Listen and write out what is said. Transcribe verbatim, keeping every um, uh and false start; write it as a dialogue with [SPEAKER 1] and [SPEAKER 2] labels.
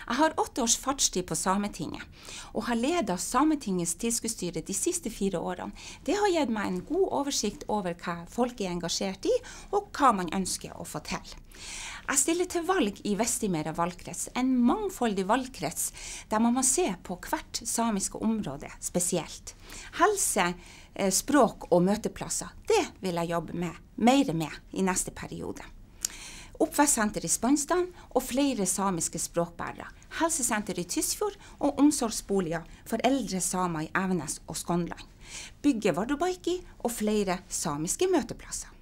[SPEAKER 1] Jeg har åtte års fartstid på Sametinget, og har ledet Sametingets tilskuddsstyre de siste fire årene. Det har gitt meg en god oversikt over hva folk er engasjert i, og hva man ønsker å få til. Jeg stiller til valg i Vestimera valgkrets, en mangfoldig valgkrets der man må se på hvert samiske område spesielt. Helse, språk og møteplasser, det vil jeg jobbe med, mer med i neste periode. Oppvekstsenter i Spønstad og flere samiske språkbærere, helsesenter i Tysfjord og omsorgsboliger for eldre samer i Evenes og Skånland. Bygge Vardøbaiki og flere samiske møteplasser.